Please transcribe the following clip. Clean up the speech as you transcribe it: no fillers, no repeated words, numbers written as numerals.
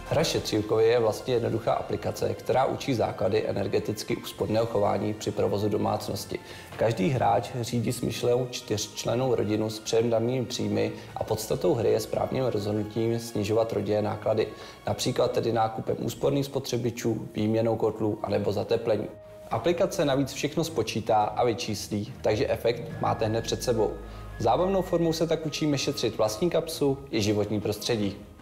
Hra Šetřívkově je vlastně jednoduchá aplikace, která učí základy energeticky úsporného chování při provozu domácnosti. Každý hráč řídí smyšlenou 4člennou rodinu s předem danými příjmy a podstatou hry je správným rozhodnutím snižovat rodinné náklady, například tedy nákupem úsporných spotřebičů, výměnou kotlů anebo zateplení. Aplikace navíc všechno spočítá a vyčíslí, takže efekt máte hned před sebou. Zábavnou formou se tak učíme šetřit vlastní kapsu i životní prostředí.